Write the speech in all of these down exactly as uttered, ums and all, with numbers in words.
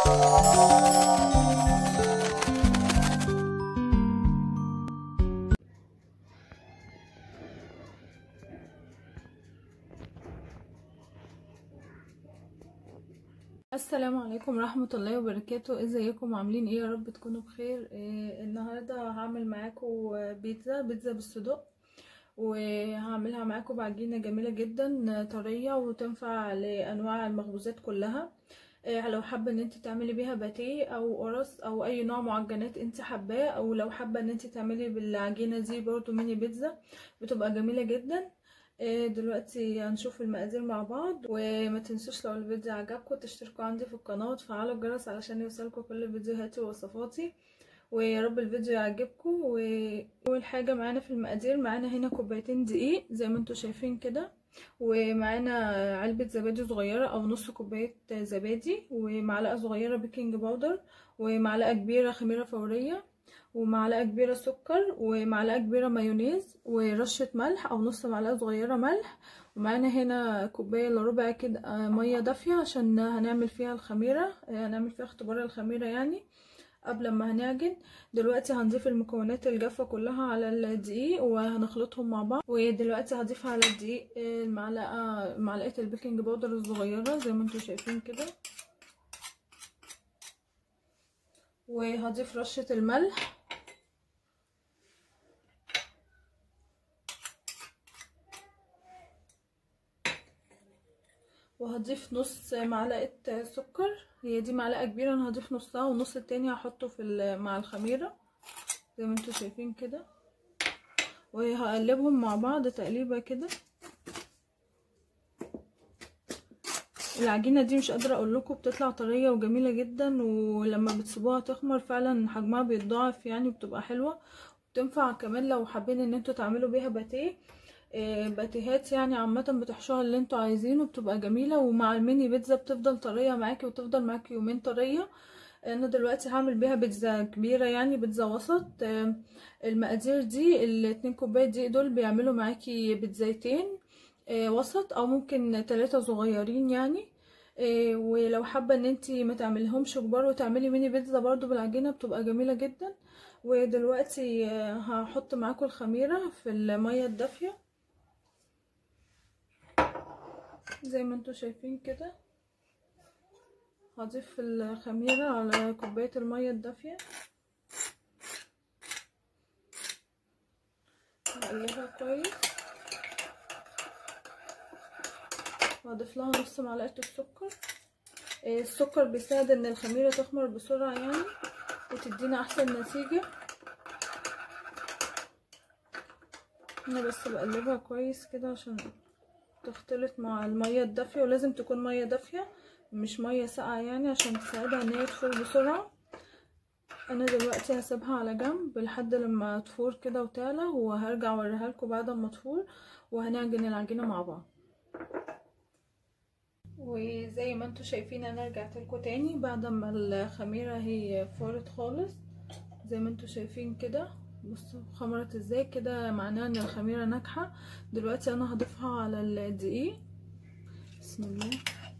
السلام عليكم ورحمة الله وبركاته. ازيكم عاملين ايه؟ يا رب تكونوا بخير. إيه النهاردة هعمل معاكم بيتزا بيتزا بالصدق، وهعملها معاكم بعجينة جميلة جدا طرية وتنفع لانواع المخبوزات كلها. إيه لو حابة ان انت تعملي بيها باتيه او قرص او اي نوع معجنات انت حباه، او لو حابة ان انت تعملي بالعجينة دي برضو ميني بيتزا بتبقى جميلة جدا. دلوقتي هنشوف المقادير مع بعض، وما تنسوش لو الفيديو عجبكم تشتركوا عندي في القناه وتفعلوا الجرس علشان يوصلكم كل فيديوهاتي ووصفاتي، ويا رب الفيديو يعجبكم. واول حاجه معانا في المقادير، معانا هنا كوبايتين دقيق زي ما انتم شايفين كده، ومعانا علبه زبادي صغيره او نص كوبايه زبادي، ومعلقه صغيره بيكنج باودر، ومعلقه كبيره خميره فوريه، ومعلقه كبيره سكر، ومعلقه كبيره مايونيز، ورشه ملح او نص معلقه صغيره ملح. ومعانا هنا كوبايه الا ربع كده ميه دافيه عشان هنعمل فيها الخميره، هنعمل فيها اختبار الخميره يعني قبل ما هنعجن. دلوقتي هنضيف المكونات الجافه كلها على الدقيق وهنخلطهم مع بعض. ودلوقتي هضيف على الدقيق المعلقه معلقه البيكنج باودر الصغيره زي ما انتم شايفين كده، وهضيف رشه الملح، وهضيف نص معلقه سكر. هي دي معلقه كبيره، انا هضيف نصها والنص التاني هحطه في مع الخميره زي ما انتم شايفين كده، وهقلبهم مع بعض تقليبه كده. العجينه دي مش قادره اقول لكم بتطلع طريه وجميله جدا، ولما بتسيبوها تخمر فعلا حجمها بيتضاعف يعني، بتبقى حلوه. بتنفع كمان لو حابين ان انتوا تعملوا بيها باتيه، باتيهات يعني عامه بتحشوها اللي انتوا عايزينه، بتبقى جميله. ومع الميني بيتزا بتفضل طريه معاكي وتفضل معاكي يومين طريه. انا دلوقتي هعمل بيها بيتزا كبيره يعني بيتزا وسط. المقادير دي الاتنين كوبايه دي دول بيعملوا معاكي بيتزايتين وسط، او ممكن ثلاثة صغيرين يعني. ولو حابه ان انتي ما تعمليهمش كبار وتعملي ميني بيتزا برضو بالعجينه بتبقى جميله جدا. ودلوقتي هحط معاكم الخميره في الميه الدافيه زي ما انتوا شايفين كده. هضيف الخميره على كوبايه الميه الدافيه، هقلبها كويس، وهضيف لها نص معلقه السكر. السكر بيساعد ان الخميره تخمر بسرعه يعني وتدينا احسن نتيجه. انا بس بقلبها كويس كده عشان تختلط مع الميه الدافيه، ولازم تكون ميه دافيه مش ميه ساقعه يعني عشان تساعدها ان هي تفور بسرعه. انا دلوقتي هسيبها على جنب لحد لما تفور كده وتعلى، وهرجع اوريها لكم بعد ما تفور وهنعجن العجينه مع بعض. وزي ما انتوا شايفين انا رجعت لكم تاني بعد ما الخميره هي فورت خالص زي ما انتوا شايفين كده. بصوا خمرت ازاي كده، معناه ان الخميره ناجحه. دلوقتي انا هضيفها على الدقيق. بسم الله.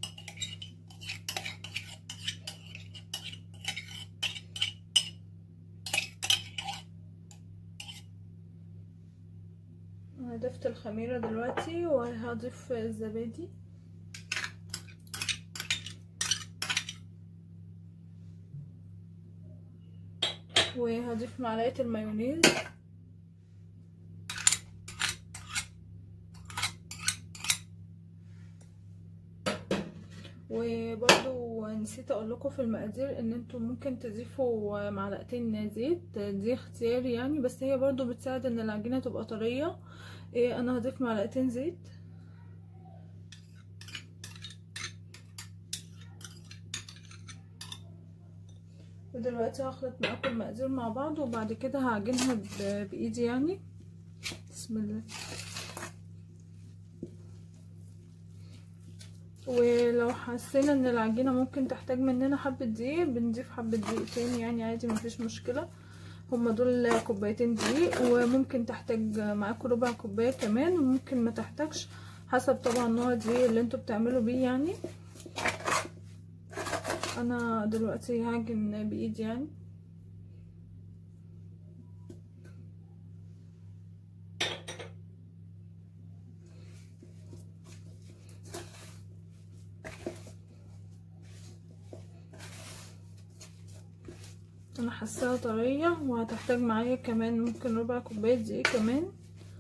انا ضفت الخميره دلوقتي وهضيف الزبادي، وهضيف معلقه المايونيز، وبرضو نسيت اقول لكم في المقادير ان انتم ممكن تضيفوا معلقتين زيت، دي اختياري يعني، بس هي برضو بتساعد ان العجينه تبقى طريه. إيه انا هضيف معلقتين زيت، ودلوقتي هخلط معاكم المقادير مع بعض وبعد كده هعجنها بايدي يعني. بسم الله. ولو حسينا ان العجينه ممكن تحتاج مننا حبه دقيق بنضيف حبه دقيق تاني يعني عادي مفيش مشكله. هما دول كوبايتين دقيق، وممكن تحتاج معاكم ربع كوبايه كمان، وممكن ما تحتاجش حسب طبعا نوع الدقيق اللي انتوا بتعملوا بيه يعني. انا دلوقتي هعجن بايدي يعني. انا حاساها طريه، وهتحتاج معايا كمان ممكن ربع كوبايه دقيق كمان.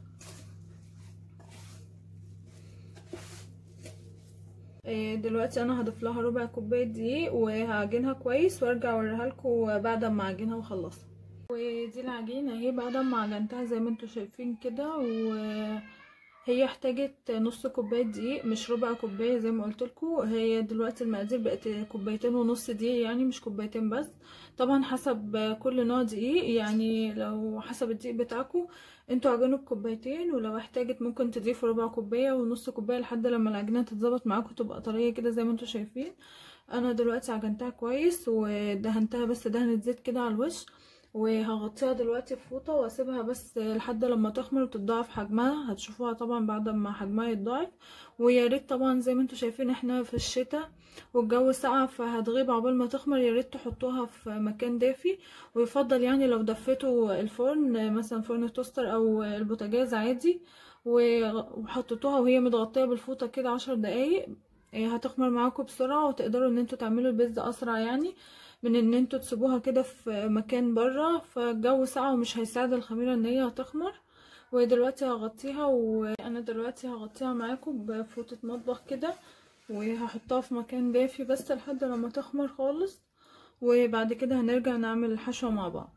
دلوقتي انا هضيف لها ربع كوبايه دقيق وهعجنها كويس وارجع اوريها لكم بعد ما اعجنها واخلصها. ودي العجينه اهي بعد ما عجنتها زي ما انتم شايفين كده، وهي احتاجت نص كوبايه دقيق مش ربع كوبايه زي ما قلت لكم. هي دلوقتي المقادير بقت كوبايتين ونص دقيق يعني، مش كوبايتين بس، طبعا حسب كل نوع دقيق يعني. لو حسب الدقيق بتاعكم انتوا عجنوا بكوبايتين، ولو احتاجت ممكن تضيفوا ربع كوبايه ونص كوبايه لحد لما العجينه تتظبط معاكم تبقى طريه كده زي ما انتوا شايفين. انا دلوقتي عجنتها كويس ودهنتها بس دهنه زيت كده على الوش، وهغطيها دلوقتي في فوطه واسيبها بس لحد لما تخمر وتتضاعف حجمها. هتشوفوها طبعا بعد ما حجمها يتضاعف. ويا ريت طبعا زي ما انتوا شايفين احنا في الشتاء والجو ساقع فهتغيب عقبال ما تخمر، يا ريت تحطوها في مكان دافي. ويفضل يعني لو دفيتوا الفرن مثلا فرن التوستر او البوتاجاز عادي وحطيتوها وهي متغطيه بالفوطه كده عشر دقايق، هتخمر معاكم بسرعه وتقدروا ان انتوا تعملوا البيتزا اسرع يعني من ان انتوا تسيبوها كده في مكان بره، فالجو ساقع ومش هيساعد الخميره ان هي هتخمر. ودلوقتي هغطيها، وانا دلوقتي هغطيها معاكم بفوطه مطبخ كده، وهحطها في مكان دافي بس لحد لما تخمر خالص، وبعد كده هنرجع نعمل الحشوه مع بعض.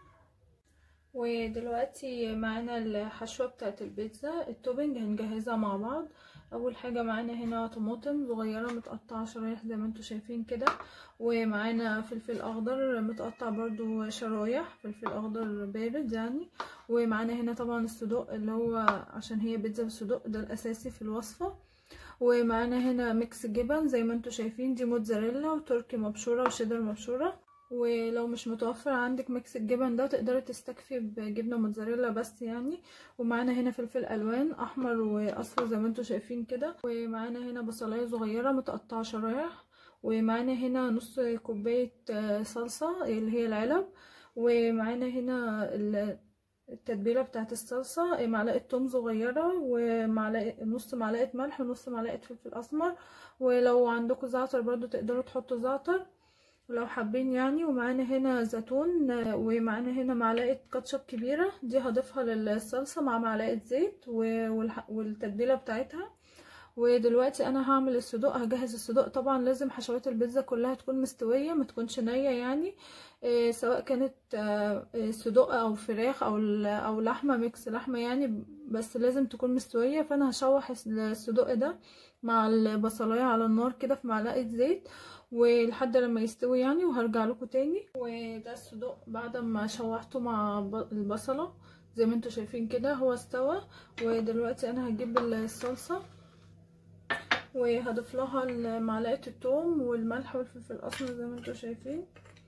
ودلوقتي معانا الحشوه بتاعت البيتزا، التوبنج هنجهزها مع بعض. اول حاجه معانا هنا طماطم صغيره متقطعه شرايح زي ما انتم شايفين كده، ومعانا فلفل اخضر متقطع برضو شرايح، فلفل اخضر بارد يعني. ومعانا هنا طبعا الصدوق اللي هو عشان هي بيتزا بالصدوق ده الاساسي في الوصفه. ومعانا هنا ميكس جبن زي ما انتم شايفين، دي موتزاريلا وتركي مبشوره وشيدر مبشوره. ولو مش متوفر عندك ميكس الجبن ده تقدري تستكفي بجبنه موتزاريلا بس يعني. ومعانا هنا فلفل الوان احمر واصفر زي ما انتم شايفين كده. ومعانا هنا بصلايه صغيره متقطعه شرايح. ومعانا هنا نص كوبايه صلصه اللي هي العلب. ومعانا هنا التتبيله بتاعت الصلصه معلقه توم صغيره ومعلقه نص معلقه ملح ونص معلقه فلفل اسمر. ولو عندكم زعتر برضو تقدروا تحطوا زعتر لو حابين يعني. ومعانا هنا زيتون، ومعانا هنا معلقه كاتشب كبيره دي هضيفها للصلصه مع معلقه زيت والتتبيله بتاعتها. ودلوقتي انا هعمل الصدوق، هجهز الصدوق. طبعا لازم حشوات البيتزا كلها تكون مستويه ما تكونش نيه يعني، إيه سواء كانت إيه صدوق او فراخ او او لحمه ميكس لحمه يعني، بس لازم تكون مستويه. فانا هشوح الصدوق ده مع البصلايه على النار كده في معلقه زيت ولحد لما يستوي يعني، وهرجع لكم تاني. وده الصدوق بعد ما شوحته مع البصله زي ما انتم شايفين كده هو استوى. ودلوقتي انا هجيب الصلصه وهضيف لها معلقه الثوم والملح والفلفل الاسمر زي ما انتم شايفين،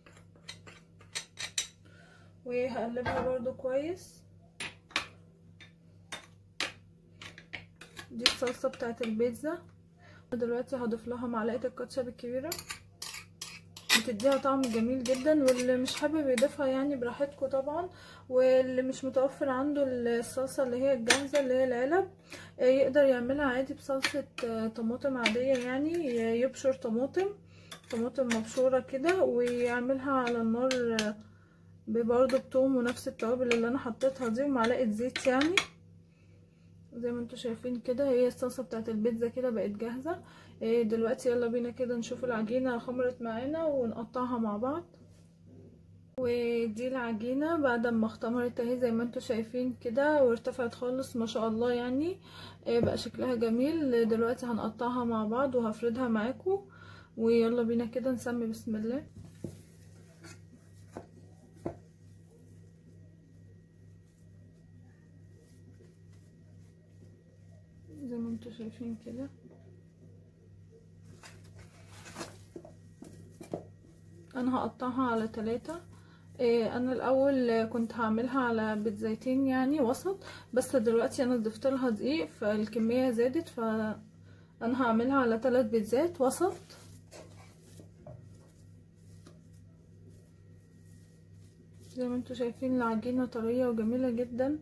وهقلبها برضو كويس. دي الصلصه بتاعت البيتزا. دلوقتي هضيف لها معلقه الكاتشب الكبيره، بتديها طعم جميل جدا. واللي مش حابب يضيفها يعني براحتكم طبعا. واللي مش متوفر عنده الصلصه اللي هي الجاهزه اللي هي العلب يقدر يعملها عادي بصلصه طماطم عاديه يعني، يبشر طماطم طماطم مبشوره كده ويعملها على النار برضه بتوم ونفس التوابل اللي انا حطيتها دي ومعلقه زيت يعني. زي ما انتم شايفين كده هي الصلصه بتاعت البيتزا كده بقت جاهزه. دلوقتي يلا بينا كده نشوف العجينه خمرت معانا ونقطعها مع بعض. ودي العجينه بعد ما اختمرت اهي زي ما انتم شايفين كده وارتفعت خالص ما شاء الله يعني، بقى شكلها جميل. دلوقتي هنقطعها مع بعض وهفردها معاكم، ويلا بينا كده نسمي بسم الله. زي ما انتم شايفين كده انا هقطعها على ثلاثة. إيه انا الاول كنت هعملها على بيتزايتين يعني وسط، بس دلوقتي انا ضفت لها دقيق فالكميه زادت، فانا هعملها على ثلاث بيتزات وسط. زي ما انتوا شايفين العجينة طرية وجميلة جدا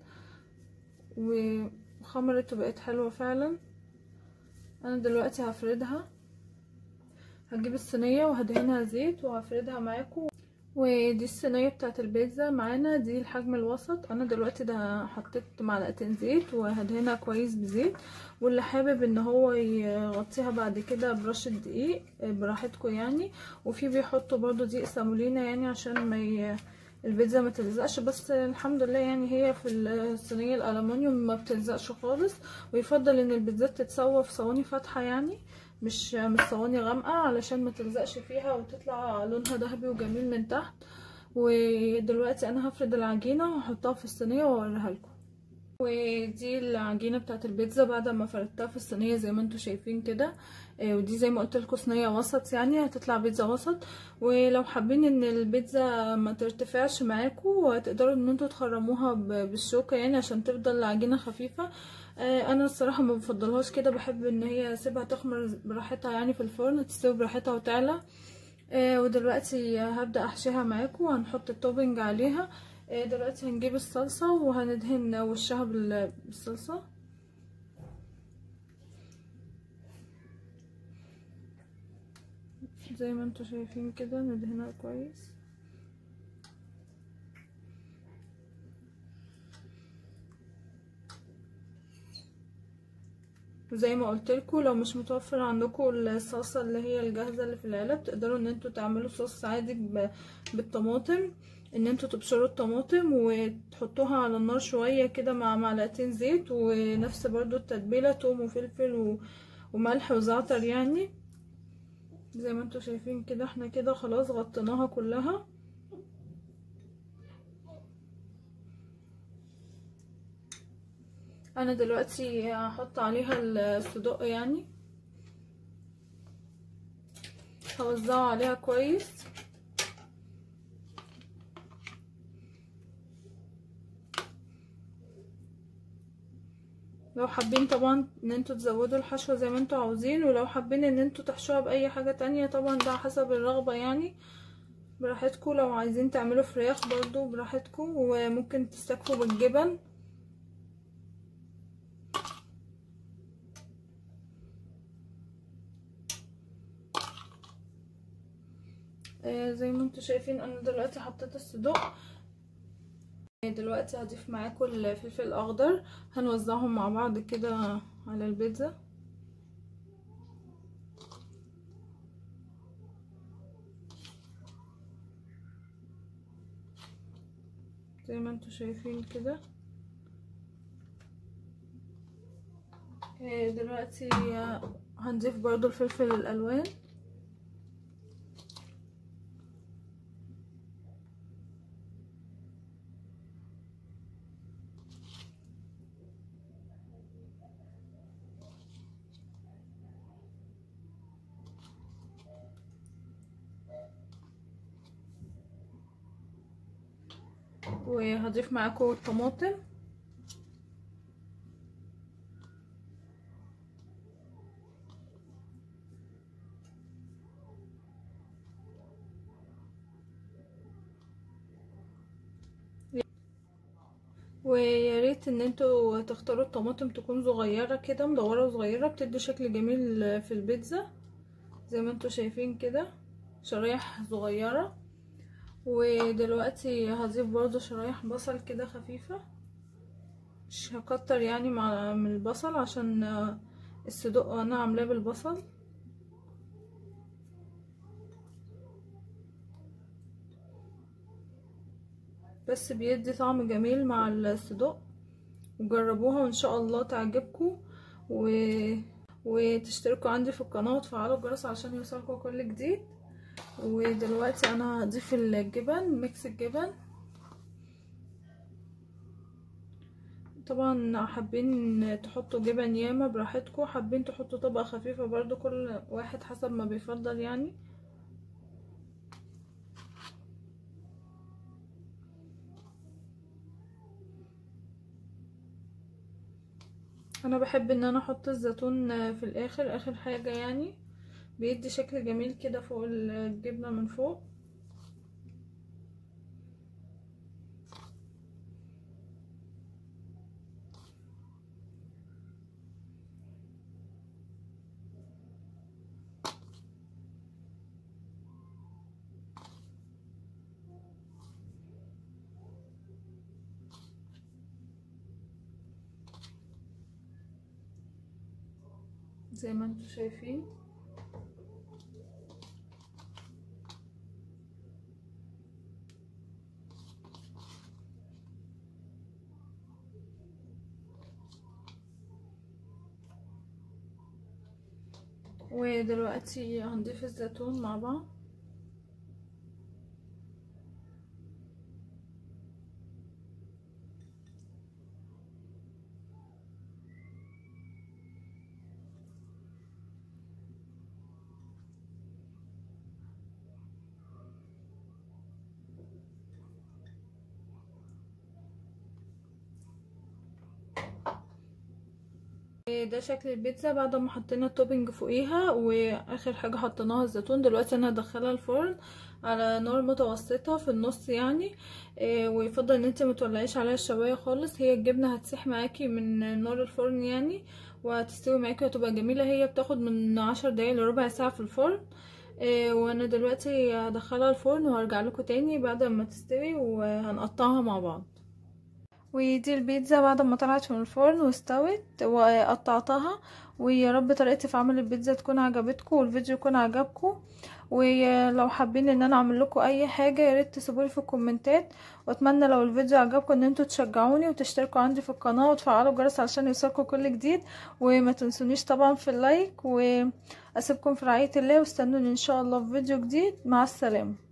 وخمرت وبقت حلوة فعلا. انا دلوقتي هفردها، هجيب الصينية وهدهنها زيت وهفردها معاكم. ودي الصينية بتاعت البيتزا معانا، دي الحجم الوسط. انا دلوقتي ده حطيت معلقتين زيت وهدهنها كويس بزيت، واللي حابب ان هو يغطيها بعد كده برشة دقيق براحتكم يعني. وفي بيحطوا برضو دقيق سامولينا يعني عشان ما ي... البيتزا ما تلزقش، بس الحمد لله يعني هي في الصينية الالومنيوم ما بتلزقش خالص. ويفضل ان البيتزات تتسوى في صواني فاتحة يعني، مش مش صواني غامقه علشان ما تلزقش فيها وتطلع لونها ذهبي وجميل من تحت. ودلوقتي انا هفرد العجينه وهحطها في الصينيه واوريها لكم. ودي العجينه بتاعت البيتزا بعد ما فردتها في الصينيه زي ما انتم شايفين كده. ودي زي ما قلت لكم صينيه وسط يعني هتطلع بيتزا وسط. ولو حابين ان البيتزا ما ترتفعش معاكم تقدروا ان انتوا تخرموها بالشوكه يعني عشان تفضل العجينه خفيفه. انا الصراحه ما بفضلهاش كده، بحب ان هي اسيبها تخمر براحتها يعني في الفرن، تستوي براحتها وتعلى. ودلوقتي هبدا احشيها معاكم وهنحط التوبنج عليها. دلوقتي هنجيب الصلصه وهندهن وشها بالصلصه زي ما انتوا شايفين كده، ندهنها كويس. زي ما قلت لكم لو مش متوفر عندكم الصلصه اللي هي الجاهزه اللي في العلب تقدروا ان انتوا تعملوا صوص عادي بالطماطم، ان انتوا تبشروا الطماطم وتحطوها على النار شويه كده مع معلقتين زيت ونفس برضو التتبيله، توم وفلفل وملح وزعتر يعني. زي ما انتوا شايفين كده احنا كده خلاص غطيناها كلها. انا دلوقتي هحط عليها الصدق يعني، هوزعه عليها كويس. لو حابين طبعا ان انتوا تزودوا الحشوة زي ما انتوا عاوزين، ولو حابين ان انتوا تحشوها باي حاجة تانية طبعا ده حسب الرغبة يعني براحتكم. لو عايزين تعملوا فراخ برضو براحتكم، وممكن تستكفوا بالجبن. آه زي ما انتوا شايفين انا دلوقتي حطيت الصدوق. دلوقتي هضيف معاكم الفلفل الاخضر، هنوزعهم مع بعض كده على البيتزا زي ما انتوا شايفين كده. دلوقتي هنضيف برضو الفلفل الالوان. وهضيف معاكم الطماطم. ويا ريت ان انتوا تختاروا الطماطم تكون صغيره كده، مدوره وصغيره، بتدي شكل جميل في البيتزا زي ما انتوا شايفين كده، شرايح صغيره. ودلوقتي هضيف برضو شرايح بصل كده خفيفه، مش هكتر يعني مع من البصل عشان الصدق انا عاملاه بالبصل. بس بيدي طعم جميل مع الصدق، وجربوها وان شاء الله تعجبكم. و... وتشتركوا عندي في القناه وتفعلوا الجرس عشان يوصلكم كل جديد. ودلوقتي انا هضيف الجبن، ميكس الجبن. طبعا حابين تحطوا جبن ياما براحتكم، حابين تحطوا طبقه خفيفه برضو، كل واحد حسب ما بيفضل يعني. انا بحب ان انا احط الزيتون في الاخر، اخر حاجه يعني، بيدي شكل جميل كده فوق الجبنه من فوق. زي ما انتم شايفين. ودلوقتي هنضيف الزيتون مع بعض. ده شكل البيتزا بعد ما حطينا التوبينج فوقيها، واخر حاجه حطيناها الزيتون. دلوقتي انا هدخلها الفرن على نار متوسطه في النص يعني، ويفضل ان انت متولعيش عليها الشوايه خالص. هي الجبنه هتسيح معاكي من نار الفرن يعني، وهتستوي معاكي وتبقى جميله. هي بتاخد من عشر دقايق لربع ساعه في الفرن. وانا دلوقتي هدخلها الفرن وهرجع لكم تاني بعد ما تستوي وهنقطعها مع بعض. ودي البيتزا بعد ما طلعت من الفرن واستوت وقطعتها. ويا رب طريقتي في عمل البيتزا تكون عجبتكم والفيديو يكون عجبكم. ولو حابين ان انا اعمل لكم اي حاجه يا ريت تسيبولي في الكومنتات. واتمنى لو الفيديو عجبكم ان انتوا تشجعوني وتشتركوا عندي في القناه وتفعلوا الجرس علشان يوصلكم كل جديد. وما تنسونيش طبعا في اللايك. واسيبكم في رعايه الله، واستنوني ان شاء الله في فيديو جديد. مع السلامه.